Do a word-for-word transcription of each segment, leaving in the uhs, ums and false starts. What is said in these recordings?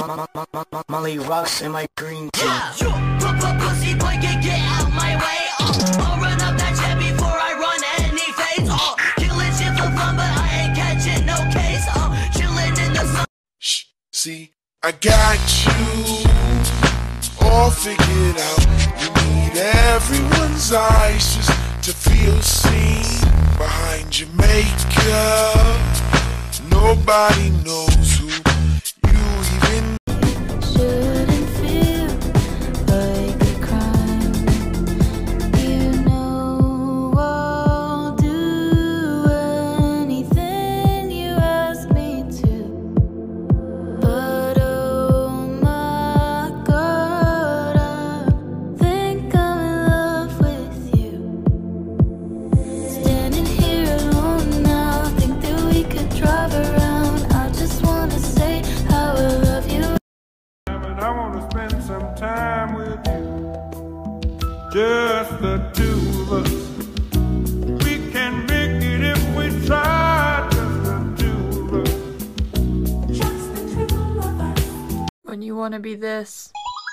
Molly rocks in my green tea. Yeah, pussy boy, get get out my way. Uh, I'll run up that jet before I run any phase. Uh, killing shit for fun, but I ain't catching no case. Uh, chilling in the sun. Shh, see, I got you all figured out. You need everyone's eyes just to feel seen. Behind your makeup, nobody knows who you even. Shouldn't feel like a crime. You know I'll do anything you ask me to. But oh my God, I think I'm in love with you. Standing here alone now, think that we could drive around. I just wanna say how I love you. But I want to spend some time with you, just the two of us. We can make it if we try, just the two of us. Just the two of us. When you want to be this,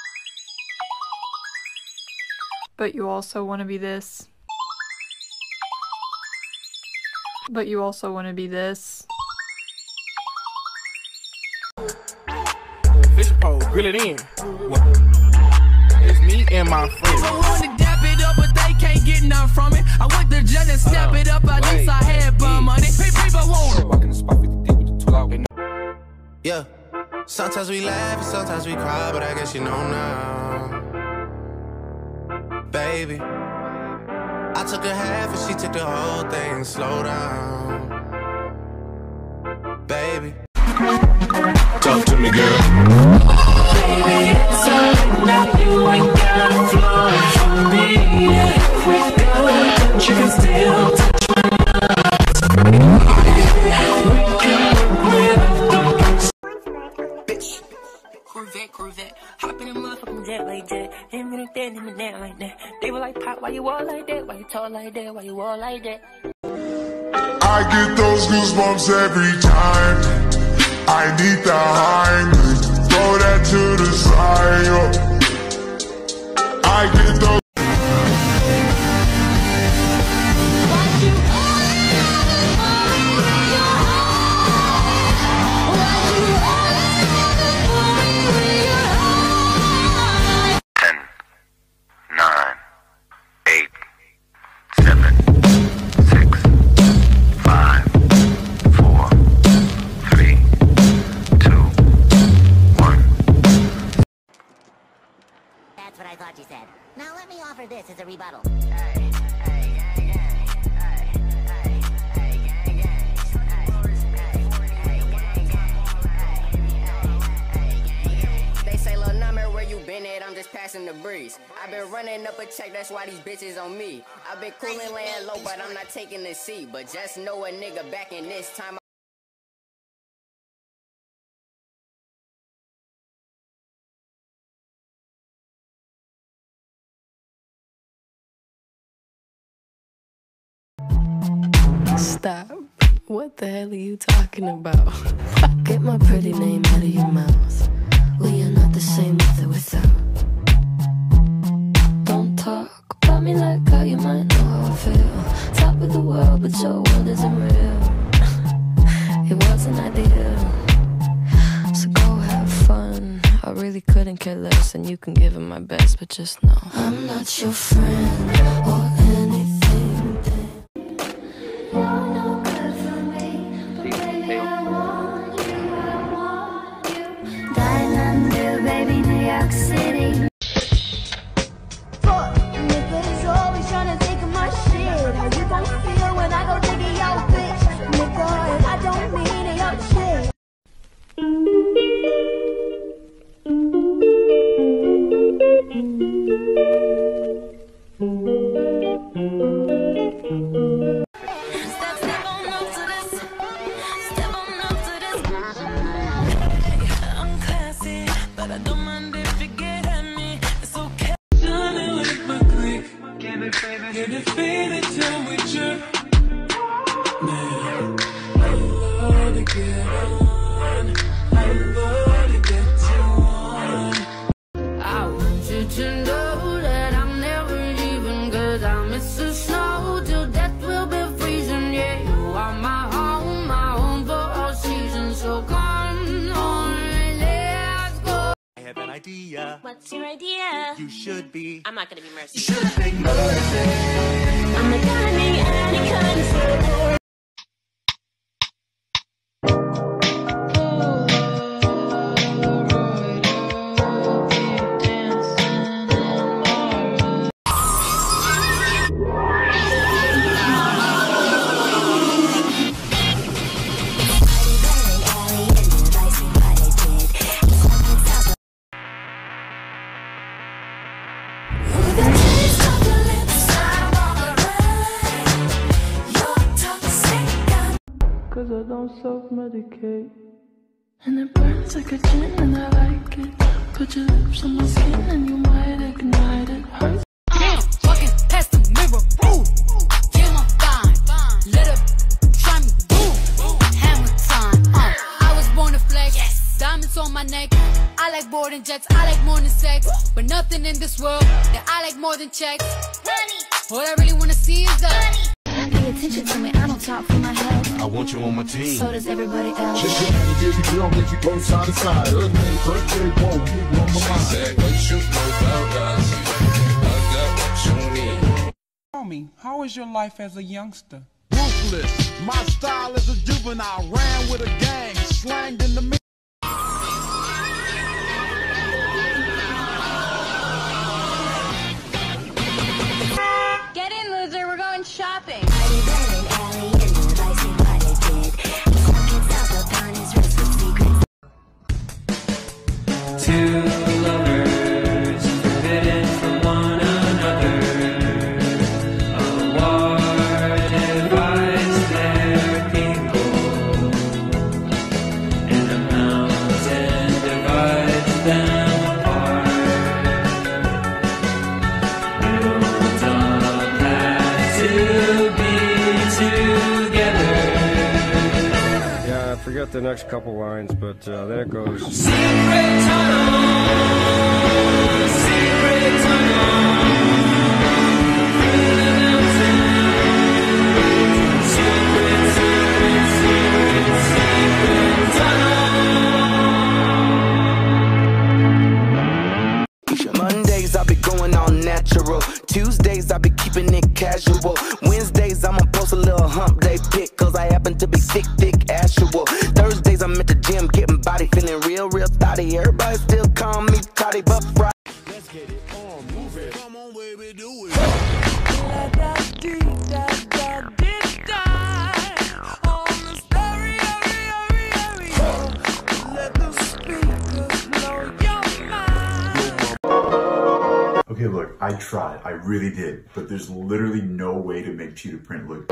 but you also want to be this, but you also want to be this. Fish pole, grill it in. It's me and my friends. I wanna dap it up, but they can't get none from it. I went to jail and snap it up, at least I had bum money. People want Walking the spot fifty deep with the tool out. Yeah, sometimes we laugh and sometimes we cry, but I guess you know now. Baby, I took a half and she took the whole thing. Slow down, baby. Talk to me, girl. baby, it's all now you ain't got a flaw for me. If we go, you can still touch my love. We can work with bitch. Corvette, Corvette, hop in a motherfucking jet like that. Him and that, him and that like that. They were like, Pop, why you all like that? Why you tall like that? Why you all like that? I get those goosebumps every time. I need the Heimlich, throw that to the side. Yo. I get those. Ten, nine, eight, seven, six, five, four, three, two, one. That's what I thought you said. Now let me offer this as a rebuttal. They say, "Lil' number, where you been at? I'm just passing the breeze. I've been running up a check, that's why these bitches on me. I've been coolin', laying low, but I'm not taking the seat. But just know a nigga back in this time. Stop. What the hell are you talking about? Get my pretty name out of your mouth. We are not the same with or without. Don't talk about me like how you might know how I feel. Top of the world, but your world isn't real. It wasn't ideal. So go have fun. I really couldn't care less, and you can give it my best, but just know I'm not your friend or anything. You're no good for me, but baby I want you, I want you. Dying under, baby, New York City. Fuck, niggas always tryna take my shit. How you gon' feel when I go digging your bitch, nigga? And I don't mean it, your shit. Can it feel it till we trip? Man, I love to get on, I love to get to idea. What's your idea? You should be. I'm not gonna be Mercy. You should be Mercy. I'm the kind of any kind of support. Cause I don't self-medicate. And it burns like a gin and I like it. Put your lips on my skin and you might ignite it. Hurts. Dance, walking past the mirror, ooh, get my fine. Let her try me, boom, hammer time. Uh, I was born to flex, yes. Diamonds on my neck. I like boarding jets, I like more than sex. But nothing in this world that I like more than checks. Money. What I really wanna see is the money. Pay attention to me, I don't talk for my health. I want you on my team. So does everybody else. Just trying to get you girl, make you go side to side. Early birthday, whoa, you on my mind. Said what you know about us. I got what you need. Tell me, how is your life as a youngster? Ruthless. My style is a juvenile. Ran with a gang, slanged in the middle. Get in, loser, we're going shopping. Two lovers forbidden from one another. A war divides their people, and a mountain divides them apart. We'll all have to be together. Yeah, I forget the next couple lines, but uh, there it goes. Secret tunnel, secret tunnel, through the mountain. Secret, secret, secret, secret tunnel. Mondays I be going all natural. Tuesdays I be keeping it casual. Wednesdays I'ma post a little hump day pic, cause I happen to be thick, thick, actual. Thursdays I'm at the gym getting body, feeling real, real thotty. Everybody still call me Toddy, but Friday. Let's get it on, move it. Come on, baby, do it. Okay, look, I tried. I really did. But there's literally no way to make cheetah print look.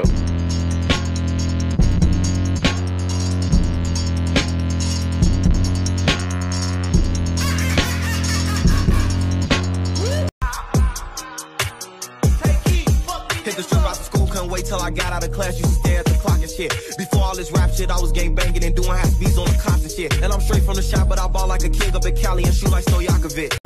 Hit the strip out of school, couldn't wait till I got out of class. Used to stare at the clock and shit. Before all this rap shit, I was gang banging and doing high speeds on the cops and shit. And I'm straight from the shop, but I ball like a king up in Cali and shoot like Stojakovic.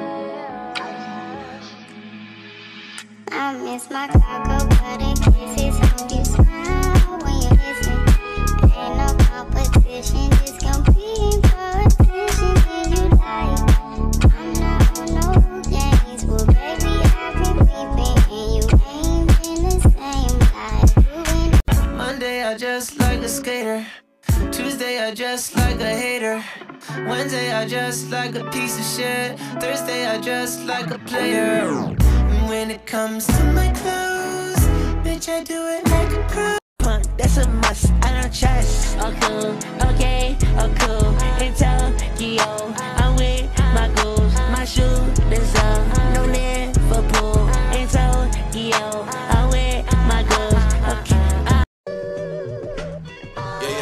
I miss my taco, but in kisses, hope you smile when you listen. Ain't no competition, just compete for attention. And you like, I'm not on no games. Well, baby, I've been peeping, and you ain't been the same. Like you been. Monday, I just like a skater. Tuesday, I just like a hater. Wednesday, I just like a piece of shit. Thursday, I just like a player. When it comes to my clothes, bitch, I do it like a pro. That's a must, I don't trust. Oh cool, okay, oh cool. In Tokyo, I'm with my goals. My shooters up, no Liverpool. In Tokyo, I'm with my goals. Okay. Yeah,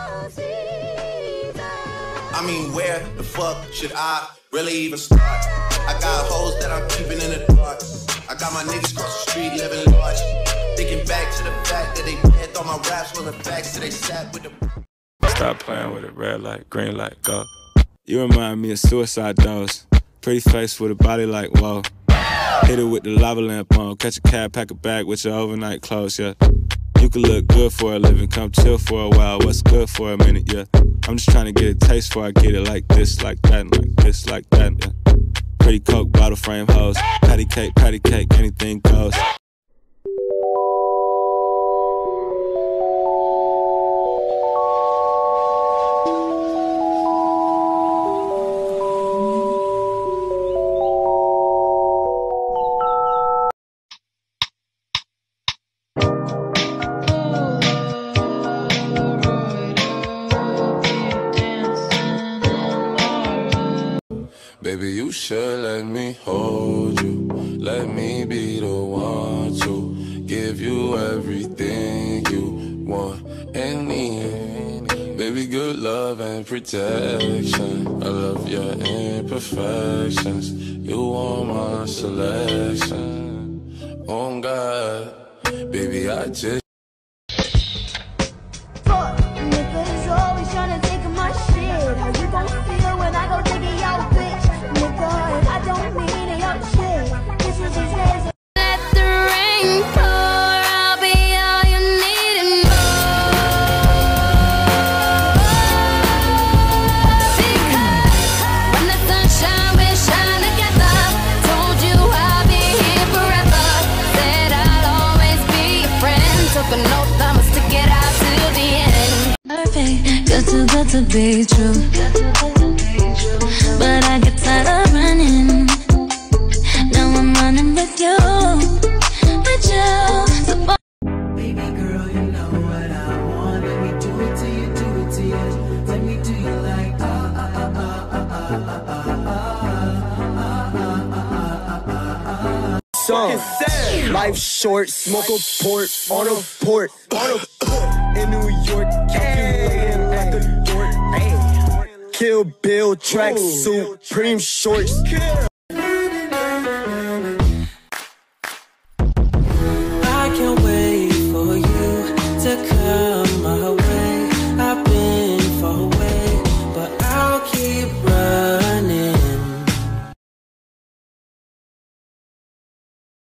yeah. I mean, where the fuck should I really even start? I got hoes that I'm keeping in the dark. I got my niggas cross the street living large. Thinking back to the fact that they dead, thought my raps wasn't facts, so they sat with the. Stop playing with it, red light, green light, go. You remind me of suicide dolls. Pretty face with a body like whoa. Hit it with the lava lamp on. Catch a cab, pack a bag with your overnight clothes, yeah. You can look good for a living, come chill for a while. What's good for a minute, yeah. I'm just trying to get a taste before I get it like this, like that, and like this, like that, yeah. Pretty Coke, bottle frame hoes. Patty cake, patty cake, anything goes. Baby, you should let me hold you. Let me be the one to give you everything you want and need. Baby, good love and protection. I love your imperfections. You are my selection. Oh God, baby, I just Fuck, niggas always tryna take my shit. How you gon' feel when I go digging your bitch, nigga? And I don't mean it, your shit. This is these days. Let the rain pour, I'll be all you need and more. Because when the sunshine, we shine together. Told you I'll be here forever. Said I'll always be your friend. Took an oath, I'ma stick it out till the end. Perfect, good too good to be true. But I get tired of running. Now I'm running with you, with you. So Baby girl, you know what I want. Let me do it to you, do it to you. Let me do you like ah ah ah ah ah ah ah ah ah. Song. Life short, smoke a port on a port, on a port in New York, calculating at the door. Kill Bill track suit, Supreme shorts.